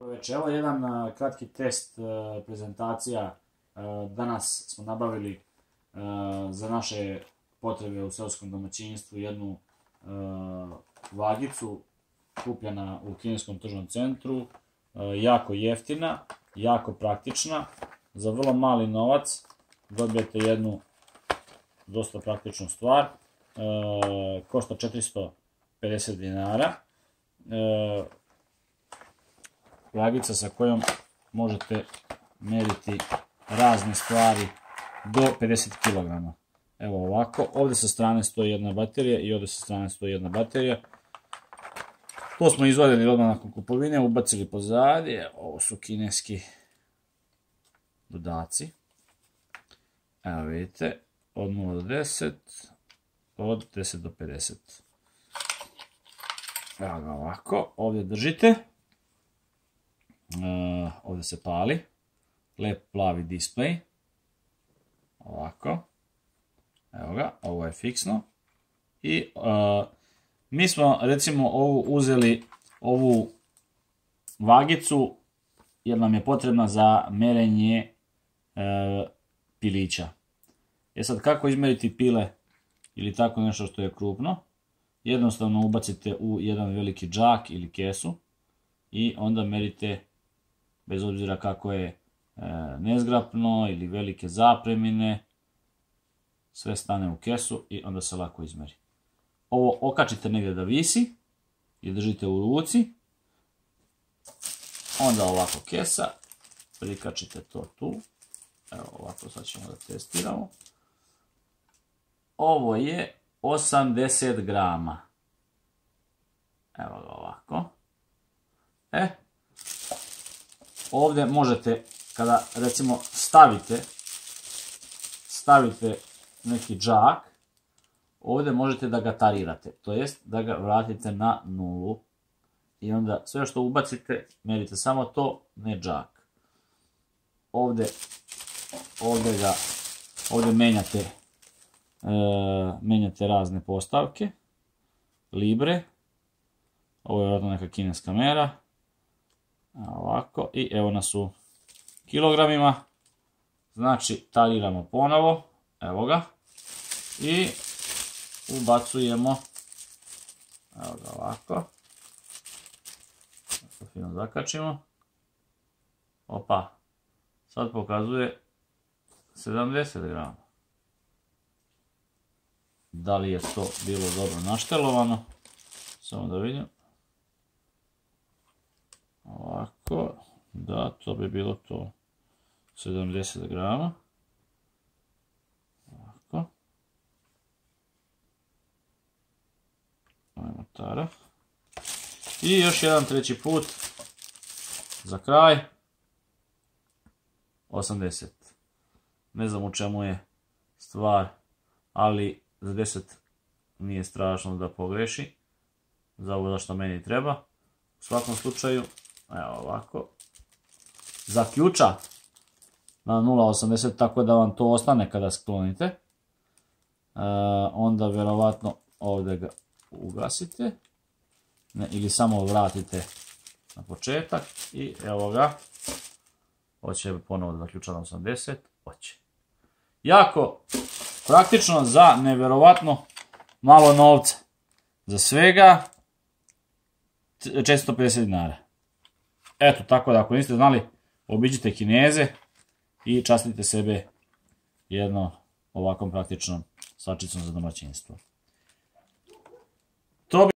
Evo jedan kratki test prezentacija. Danas smo nabavili za naše potrebe u seoskom domaćinstvu jednu vagicu kupljena u kineskom tržnom centru. Jako jeftina, jako praktična. Za vrlo mali novac dobijete jednu dosta praktičnu stvar. Košta 450 dinara. Vagica sa kojom možete meriti razne stvari do 50 kg. Evo ovako, ovdje sa strane stoji jedna baterija i ovdje sa strane stoji jedna baterija. To smo izvadili odmah nakon kupovine, ubacili pozadnje. Ovo su kineski dodaci. Evo vidite, od 0 do 10, od 10 do 50. Evo ga ovako, ovdje držite. Ovdje se pali. Lep plavi display. Ovako. Evo ga, ovo je fiksno. I mi smo recimo uzeli ovu vagicu jer nam je potrebna za merenje pilića. Sad kako izmeriti pile ili tako nešto što je krupno? Jednostavno ubacite u jedan veliki džak ili kesu i onda merite, bez obzira kako je nezgrapno ili velike zapremine, sve stane u kesu i onda se lako izmeri. Ovo okačite negdje da visi i držite u ruci. Onda ovako kesa, prikačite to tu. Evo ovako, sad ćemo da testiramo. Ovo je 80 grama. Evo ga ovako. Ovdje možete, kada recimo stavite neki džak, ovdje možete da ga tarirate, to jest da ga vratite na nulu. I onda sve što ubacite, merite samo to, ne džak. Ovdje menjate razne postavke, libre. Ovo je vjerojatno neka kineska mera. Ovako, i evo nas u kilogramima. Znači, tariramo ponovo, evo ga, i ubacujemo, evo ga ovako, fino zakačimo, opa, sad pokazuje 70 grama. Da li je to bilo dobro naštelovano? Samo da vidim. Ovako, da, to bi bilo to, 70 grama. Ovako. Ajmo tara. I još jedan treći put, za kraj, 80. Ne znam u čemu je stvar, ali za 10 nije strašno da pogreši. Za ovo što meni treba. U svakom slučaju, evo ovako, zaključa na 0,80 tako da vam to ostane kada sklonite. Onda vjerovatno ovdje ga ugasite ili samo vratite na početak i evo ga, hoće ponovo da zaključa na 80, hoće. Jako praktično za nevjerovatno malo novca. Za svega 450 dinara. Eto, tako da ako niste znali, obiđite Kineze i častite sebe jednom ovakvom praktičnom svačicom za domaćinstvo.